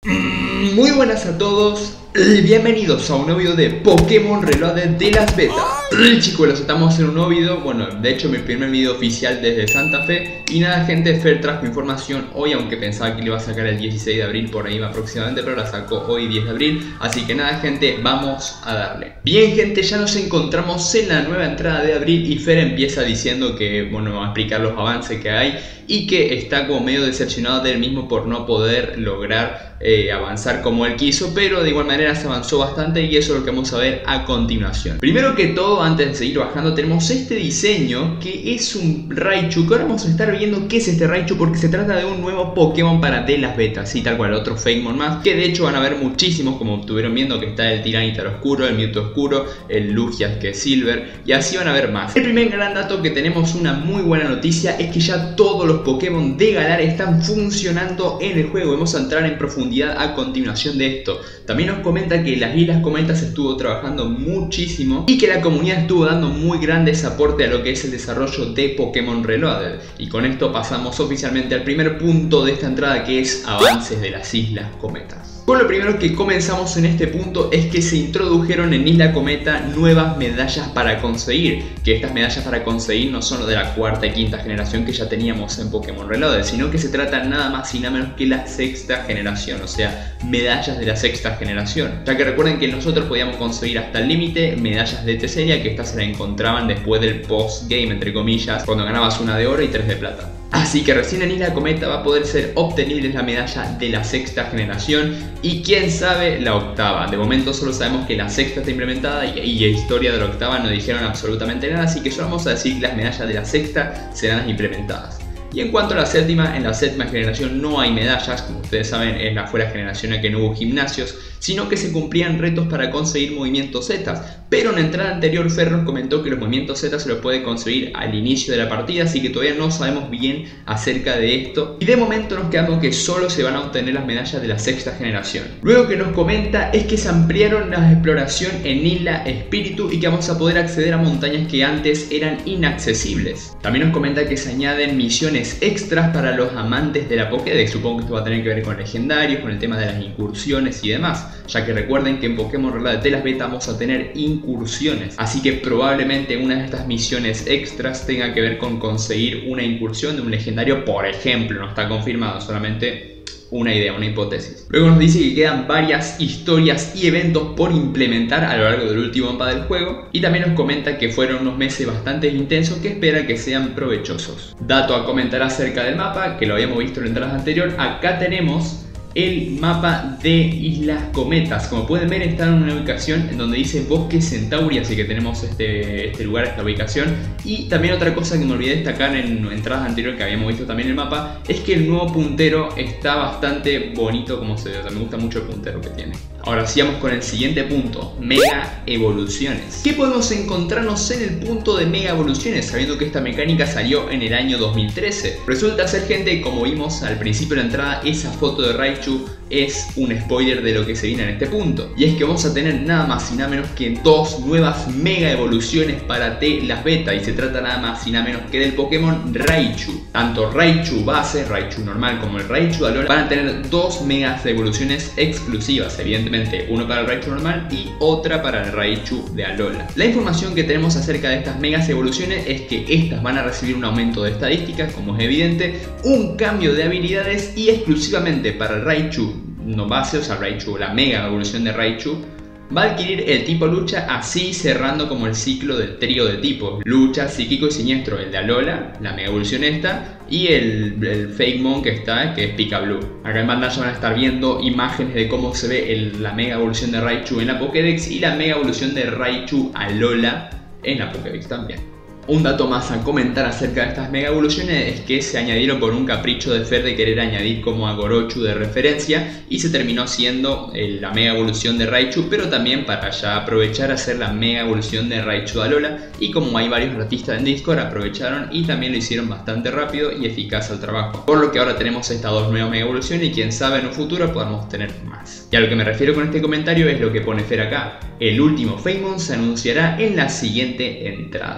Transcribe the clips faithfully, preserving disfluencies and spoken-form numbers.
Muy buenas a todos, bienvenidos a un nuevo video de Pokémon Reloaded de las betas. Chicos, estamos en un nuevo video, bueno, de hecho mi primer video oficial desde Santa Fe. Y nada gente, Fer trajo información hoy, aunque pensaba que le iba a sacar el dieciséis de abril por ahí aproximadamente, pero la sacó hoy diez de abril. Así que nada gente, vamos a darle. Bien gente, ya nos encontramos en la nueva entrada de abril y Fer empieza diciendo que, bueno, va a explicar los avances que hay y que está como medio decepcionado del mismo por no poder lograr eh, avanzar como él quiso, pero de igual manera se avanzó bastante y eso es lo que vamos a ver a continuación. Primero que todo, antes de seguir bajando, tenemos este diseño que es un Raichu, que ahora vamos a estar viendo qué es este Raichu porque se trata de un nuevo Pokémon para de las betas, y tal cual, otro Fakemon más, que de hecho van a ver muchísimos, como estuvieron viendo, que está el Tiranitar oscuro, el Mewtwo oscuro, el Lugias que es Silver, y así van a ver más. El primer gran dato que tenemos, una muy buena noticia, es que ya todos los Pokémon de Galar están funcionando en el juego. Vamos a entrar en profundidad a continuación de esto. También nos comenta que las Islas Cometas estuvo trabajando muchísimo y que la comunidad estuvo dando muy grandes aportes a lo que es el desarrollo de Pokémon Reloaded. Y con esto pasamos oficialmente al primer punto de esta entrada, que es avances de las Islas Cometas. Con lo primero que comenzamos en este punto es que se introdujeron en Isla Cometa nuevas medallas para conseguir, que estas medallas para conseguir no son de la cuarta y quinta generación que ya teníamos en Pokémon Reloaded, sino que se trata nada más y nada menos que la sexta generación, o sea, medallas de la sexta generación. Ya que recuerden que nosotros podíamos conseguir hasta el límite medallas de Teselia, que estas se las encontraban después del post-game, entre comillas, cuando ganabas una de oro y tres de plata. Así que recién en Isla Cometa va a poder ser obtenible la medalla de la sexta generación y quién sabe la octava. De momento solo sabemos que la sexta está implementada y, y la historia de la octava no dijeron absolutamente nada, así que solo vamos a decir que las medallas de la sexta serán las implementadas. Y en cuanto a la séptima, en la séptima generación no hay medallas, como ustedes saben es la fuera generación en que no hubo gimnasios, sino que se cumplían retos para conseguir movimientos Z. Pero en la entrada anterior Fer nos comentó que los movimientos Z se los puede conseguir al inicio de la partida, así que todavía no sabemos bien acerca de esto. Y de momento nos quedamos que solo se van a obtener las medallas de la sexta generación. Luego que nos comenta es que se ampliaron la exploración en Isla Espíritu y que vamos a poder acceder a montañas que antes eran inaccesibles. También nos comenta que se añaden misiones extras para los amantes de la Pokédex. Supongo que esto va a tener que ver con legendarios, con el tema de las incursiones y demás, ya que recuerden que en Pokémon Reloaded de las Beta vamos a tener incursiones, así que probablemente una de estas misiones extras tenga que ver con conseguir una incursión de un legendario, por ejemplo. No está confirmado, solamente una idea, una hipótesis. Luego nos dice que quedan varias historias y eventos por implementar a lo largo del último mapa del juego, y también nos comenta que fueron unos meses bastante intensos que espera que sean provechosos. Dato a comentar acerca del mapa, que lo habíamos visto en la entrada anterior. Acá tenemos el mapa de Islas Cometas. Como pueden ver, está en una ubicación en donde dice Bosque Centauri, así que tenemos este, este lugar, esta ubicación. Y también otra cosa que me olvidé destacar en entradas anteriores que habíamos visto también en el mapa, es que el nuevo puntero está bastante bonito como se ve, o sea, me gusta mucho el puntero que tiene. Ahora sí vamos con el siguiente punto, Mega Evoluciones. ¿Qué podemos encontrarnos en el punto de Mega Evoluciones, sabiendo que esta mecánica salió en el año dos mil trece? Resulta ser, gente, como vimos al principio de la entrada, esa foto de Raichu es un spoiler de lo que se viene en este punto. Y es que vamos a tener nada más y nada menos que dos nuevas Mega Evoluciones para T las Beta. Y se trata nada más y nada menos que del Pokémon Raichu. Tanto Raichu base, Raichu normal, como el Raichu de Alola van a tener dos Mega Evoluciones exclusivas. Evidentemente, uno para el Raichu normal y otra para el Raichu de Alola. La información que tenemos acerca de estas Mega Evoluciones es que estas van a recibir un aumento de estadísticas, como es evidente, un cambio de habilidades, y exclusivamente para el Raichu no base, o sea Raichu, la Mega Evolución de Raichu, va a adquirir el tipo lucha, así cerrando como el ciclo del trío de tipos: lucha, psíquico y siniestro, el de Alola, la Mega Evolución esta, y el, el Fakemon que está, que es Pikablue. Acá en pantalla van a estar viendo imágenes de cómo se ve el, la Mega Evolución de Raichu en la Pokédex y la Mega Evolución de Raichu Alola en la Pokédex también. Un dato más a comentar acerca de estas Mega Evoluciones es que se añadieron por un capricho de Fer de querer añadir como a Gorochu de referencia, y se terminó siendo eh, la Mega Evolución de Raichu, pero también para ya aprovechar a hacer la Mega Evolución de Raichu de Alola. Y como hay varios artistas en Discord, aprovecharon y también lo hicieron bastante rápido y eficaz al trabajo, por lo que ahora tenemos estas dos nuevas Mega Evoluciones y quién sabe en un futuro podamos tener más. Y a lo que me refiero con este comentario es lo que pone Fer acá: el último Fakemon se anunciará en la siguiente entrada.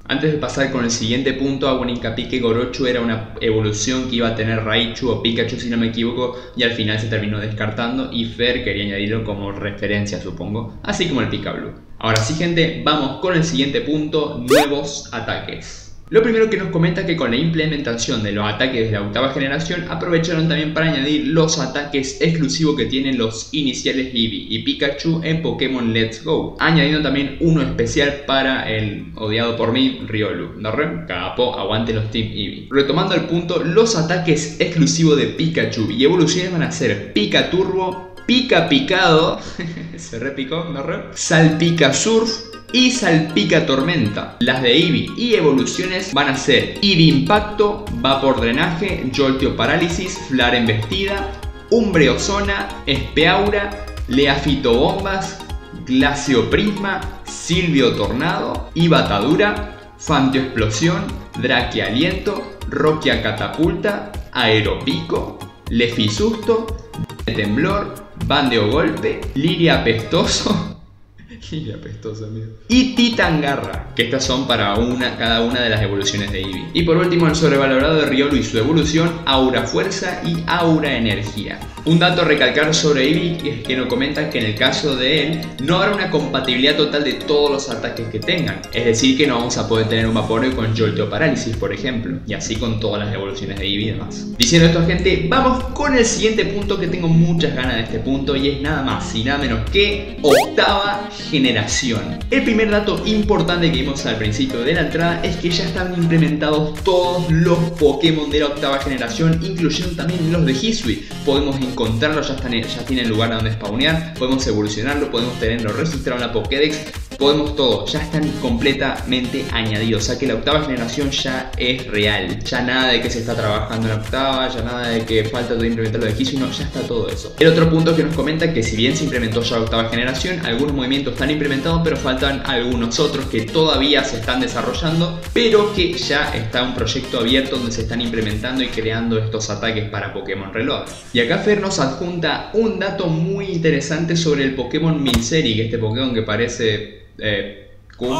Antes de pasar con el siguiente punto, hago un hincapié que Gorochu era una evolución que iba a tener Raichu o Pikachu si no me equivoco, y al final se terminó descartando y Fer quería añadirlo como referencia, supongo, así como el Picablu. Ahora sí, gente, vamos con el siguiente punto, nuevos ataques. Lo primero que nos comenta es que con la implementación de los ataques de la octava generación aprovecharon también para añadir los ataques exclusivos que tienen los iniciales Eevee y Pikachu en Pokémon Let's Go, añadiendo también uno especial para el odiado por mí Riolu. ¿No re? Capo, aguante los Team Eevee. Retomando el punto, los ataques exclusivos de Pikachu y evoluciones van a ser Pika Turbo, Pika Picado, se repicó, ¿no re? Salpica Surf y Salpica Tormenta. Las de Eevee y evoluciones van a ser Eevee Impacto, Vapor Drenaje, Jolteon Parálisis, Flare Embestida, Umbreon Zona, Espeaura, Leafito Bombas, Glacio Prisma, Silvio Tornado, Ibatadura, Fantio Explosión, Drake Aliento, Roquia Catapulta, Aeropico, Lefisusto, Temblor, Bandeo Golpe, Liria Pestoso y apestoso, amigo. Y Titan Garra, que estas son para una, cada una de las evoluciones de Eevee. Y por último, el sobrevalorado de Riolu y su evolución, Aura Fuerza y Aura Energía. Un dato a recalcar sobre Eevee es que nos comentan que en el caso de él no habrá una compatibilidad total de todos los ataques que tengan. Es decir, que no vamos a poder tener un Vaporeon con Jolteon Parálisis, por ejemplo. Y así con todas las evoluciones de Eevee y demás. Diciendo esto, gente, vamos con el siguiente punto, que tengo muchas ganas de este punto, y es nada más y nada menos que octava generación. El primer dato importante que vimos al principio de la entrada es que ya están implementados todos los Pokémon de la octava generación, incluyendo también los de Hisui. Podemos encontrarlos, ya, están, ya tienen lugar a donde spawnear, podemos evolucionarlo, podemos tenerlo registrado en la Pokédex, podemos todo, ya están completamente añadidos. O sea que la octava generación ya es real, ya nada de que se está trabajando en la octava, ya nada de que falta de implementar lo de Hisui, no, ya está todo eso. El otro punto que nos comenta que si bien se implementó ya la octava generación, algunos movimientos están implementados, pero faltan algunos otros que todavía se están desarrollando, pero que ya está un proyecto abierto donde se están implementando y creando estos ataques para Pokémon Reload. Y acá Fer nos adjunta un dato muy interesante sobre el Pokémon Milcery, que este Pokémon que parece... Eh, ¿cómo?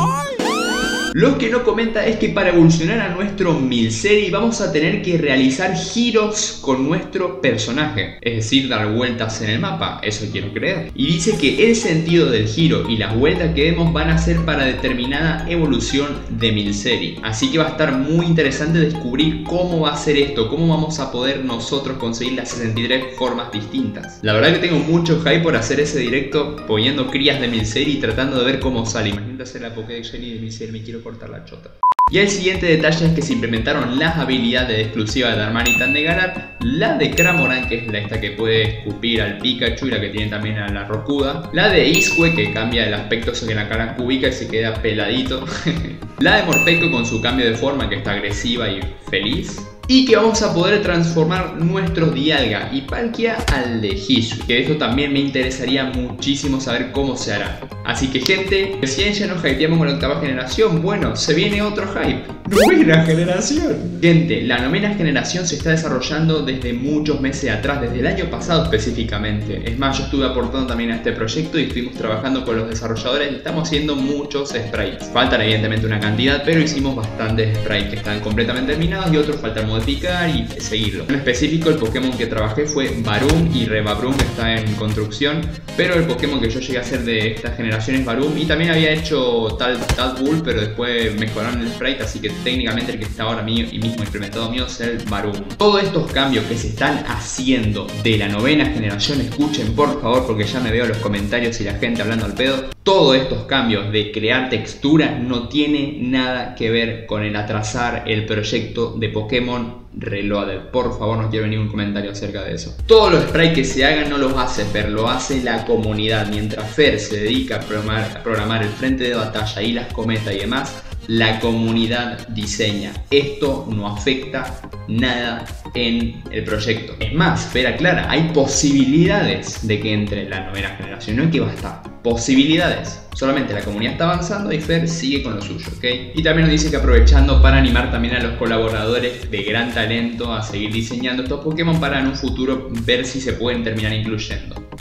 Lo que no comenta es que para evolucionar a nuestro Milcery vamos a tener que realizar giros con nuestro personaje, es decir, dar vueltas en el mapa, eso quiero creer. Y dice que el sentido del giro y las vueltas que demos van a ser para determinada evolución de Milcery. Así que va a estar muy interesante descubrir cómo va a ser esto, cómo vamos a poder nosotros conseguir las sesenta y tres formas distintas. La verdad que tengo mucho hype por hacer ese directo poniendo crías de Milcery y tratando de ver cómo sale. Imagínate hacer la Pokédex Shiny de Milcery, me quiero cortar la chota. Y el siguiente detalle es que se implementaron las habilidades exclusivas de Darmanitan de Galar, la de Cramoran, que es la esta que puede escupir al Pikachu y la que tiene también a la Rokuda, la de Isque, que cambia el aspecto sobre la cara cúbica y se queda peladito, la de Morpeko con su cambio de forma que está agresiva y feliz, y que vamos a poder transformar nuestros Dialga y Palkia al de Hisui, que esto también me interesaría muchísimo saber cómo se hará. Así que, gente, recién ya nos hypeamos con la octava generación, bueno, se viene otro hype, novena generación. Gente, la novena generación se está desarrollando desde muchos meses atrás, desde el año pasado específicamente. Es más, yo estuve aportando también a este proyecto y estuvimos trabajando con los desarrolladores y estamos haciendo muchos sprites. Faltan evidentemente una cantidad, pero hicimos bastantes sprites que están completamente terminados y otros faltan modificar y seguirlo. En específico, el Pokémon que trabajé fue Varum y Revabrum, que está en construcción, pero el Pokémon que yo llegué a hacer de esta generación es Varum, y también había hecho tal Tadbull, pero después mejoraron el sprite, así que técnicamente el que está ahora mío y mismo implementado mío es el Varum. Todos estos cambios que se están haciendo de la novena generación, escuchen por favor, porque ya me veo los comentarios y la gente hablando al pedo. Todos estos cambios de crear texturas no tiene nada que ver con el atrasar el proyecto de Pokémon Reloaded. Por favor, no quiero ningún comentario acerca de eso. Todos los sprites que se hagan no los hace Fer, lo hace la comunidad. Mientras Fer se dedica a programar, a programar el frente de batalla y las cometas y demás, la comunidad diseña. Esto no afecta nada en el proyecto. Es más, Fer aclara, hay posibilidades de que entre la novena generación, no es que va a estar. Posibilidades. Solamente la comunidad está avanzando y Fer sigue con lo suyo, ¿ok? Y también nos dice que aprovechando para animar también a los colaboradores de gran talento a seguir diseñando estos Pokémon para en un futuro ver si se pueden terminar incluyendo.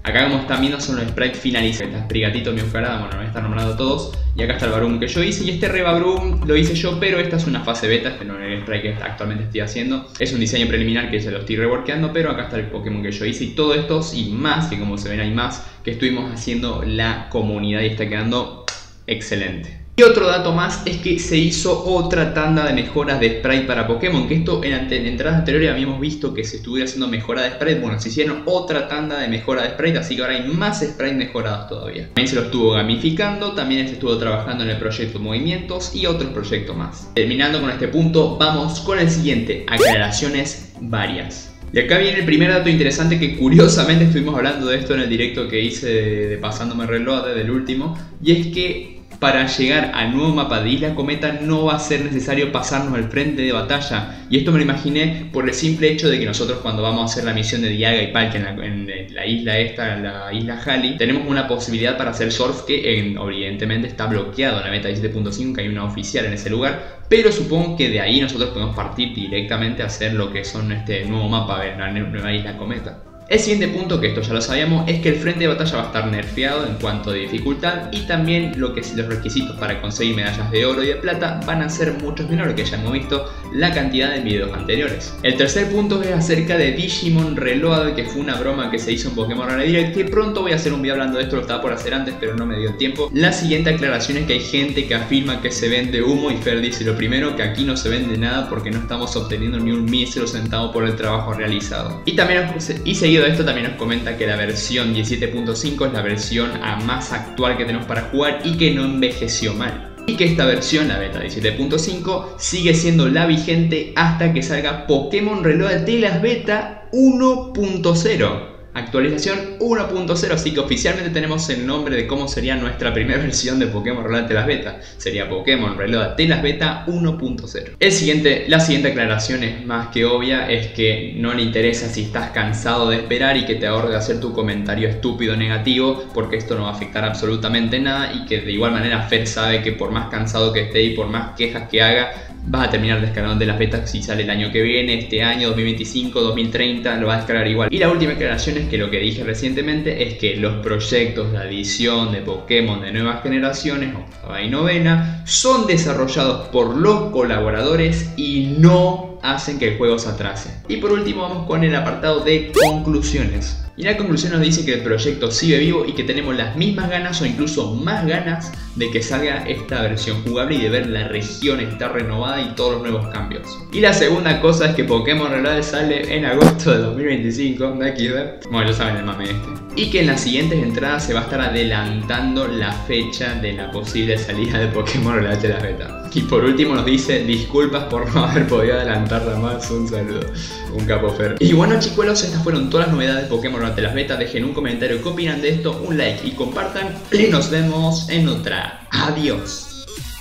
Acá como están viendo son los sprites finalizados. Está Sprigatito, Meowscarada, bueno, me están nombrando todos. Y acá está el Varoom que yo hice. Y este Revabroom lo hice yo, pero esta es una fase beta. Este no es el sprite que actualmente estoy haciendo. Es un diseño preliminar que se lo estoy reworkeando, pero acá está el Pokémon que yo hice. Y todos estos y más, que como se ven hay más, que estuvimos haciendo la comunidad y está quedando excelente. Y otro dato más es que se hizo otra tanda de mejoras de sprite para Pokémon, que esto en, en entradas anteriores habíamos visto que se estuviera haciendo mejora de sprite. Bueno, se hicieron otra tanda de mejora de sprite, así que ahora hay más sprites mejorados todavía. También se lo estuvo gamificando, también se estuvo trabajando en el proyecto Movimientos y otros proyectos más. Terminando con este punto, vamos con el siguiente, aclaraciones varias. Y acá viene el primer dato interesante que curiosamente estuvimos hablando de esto en el directo que hice de, de Pasándome Reloj del último, y es que para llegar al nuevo mapa de Isla Cometa no va a ser necesario pasarnos al frente de batalla. Y esto me lo imaginé por el simple hecho de que nosotros cuando vamos a hacer la misión de Dialga y Palkia en la, en la isla esta, en la isla Halley, tenemos una posibilidad para hacer surf que en, evidentemente está bloqueado en la beta diecisiete punto cinco, que hay una oficial en ese lugar. Pero supongo que de ahí nosotros podemos partir directamente a hacer lo que son este nuevo mapa en la nueva Isla Cometa. El siguiente punto, que esto ya lo sabíamos, es que el frente de batalla va a estar nerfeado en cuanto a dificultad y también lo que los requisitos para conseguir medallas de oro y de plata van a ser muchos menores, que ya hemos visto la cantidad de videos anteriores. El tercer punto es acerca de Digimon Reload, que fue una broma que se hizo en Pokémon Rally Direct, que pronto voy a hacer un video hablando de esto, lo estaba por hacer antes pero no me dio tiempo. La siguiente aclaración es que hay gente que afirma que se vende humo y Fer dice lo primero, que aquí no se vende nada porque no estamos obteniendo ni un mísero centavo por el trabajo realizado. Y también y seguido de esto también nos comenta que la versión diecisiete punto cinco es la versión a más actual que tenemos para jugar y que no envejeció mal. Y que esta versión, la beta diecisiete punto cinco, sigue siendo la vigente hasta que salga Pokémon Reload de las beta uno punto cero. Actualización uno punto cero, así que oficialmente tenemos el nombre de cómo sería nuestra primera versión de Pokémon Reload de las beta. Sería Pokémon Reload de las beta uno punto cero. El siguiente, la siguiente aclaración es más que obvia, es que no le interesa si estás cansado de esperar y que te ahorre de hacer tu comentario estúpido negativo, porque esto no va a afectar absolutamente nada y que de igual manera Fer sabe que por más cansado que esté y por más quejas que haga, vas a terminar descargando de las betas si sale el año que viene, este año, dos mil veinticinco, dos mil treinta, lo vas a descargar igual. Y la última aclaración es que lo que dije recientemente es que los proyectos de adición de Pokémon de nuevas generaciones, octava y novena, son desarrollados por los colaboradores y no hacen que el juego se atrase. Y por último vamos con el apartado de conclusiones. Y la conclusión nos dice que el proyecto sigue vivo y que tenemos las mismas ganas o incluso más ganas de que salga esta versión jugable y de ver la región estar renovada y todos los nuevos cambios. Y la segunda cosa es que Pokémon Reload sale en agosto de dos mil veinticinco, de aquí, ¿ver? Bueno, ya saben el mame este. Y que en las siguientes entradas se va a estar adelantando la fecha de la posible salida de Pokémon Reload de la beta. Y por último nos dice disculpas por no haber podido adelantarla más, un saludo, un capo Fer. Y bueno chicuelos, estas fueron todas las novedades de Pokémon Reload de las betas. Dejen un comentario qué opinan de esto, un like y compartan y nos vemos en otra. Adiós.